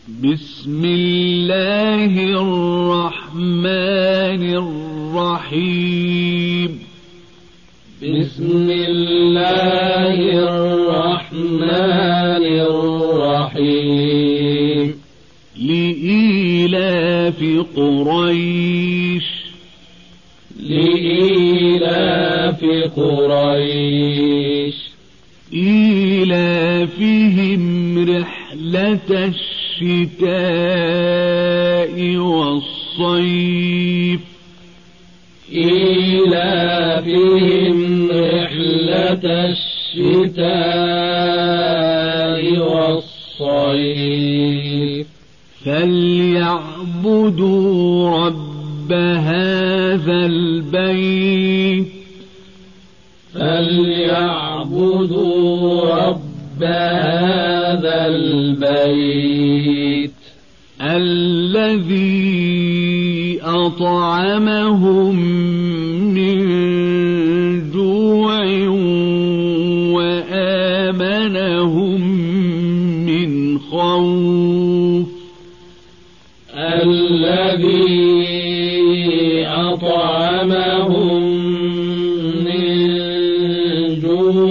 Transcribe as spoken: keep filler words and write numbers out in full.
بسم الله الرحمن الرحيم بسم الله الرحمن الرحيم لإيلاف قريش لإيلاف قريش إيلافهم رحلة الشتاء والصيف إيلافهم رحلة الشتاء والصيف فليعبدوا رب هذا البيت فليعبدوا رب هذا البيت الذي أطعمهم من جوع وآمنهم من خوف الذي أطعمهم من جوع